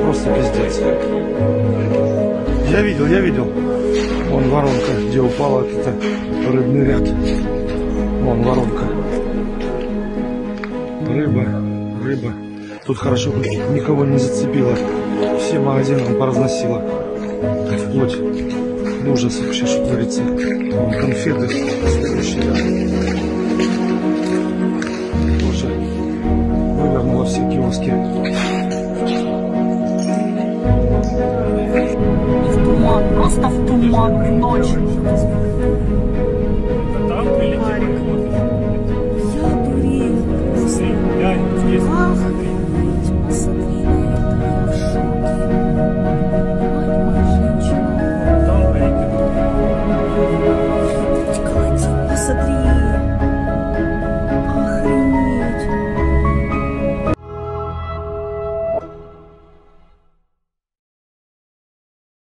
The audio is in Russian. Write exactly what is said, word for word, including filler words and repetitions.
просто пиздец. Я видел, я видел. Вон воронка, где упала, это рыбный ряд. Вон воронка. Рыба, рыба. Тут хорошо никого не зацепило. Все магазины поразносило. Вплоть. Ужас вообще, что творится. Вон конфеты. Тоже вывернуло все киоски. В туман, просто в туман, в ночь.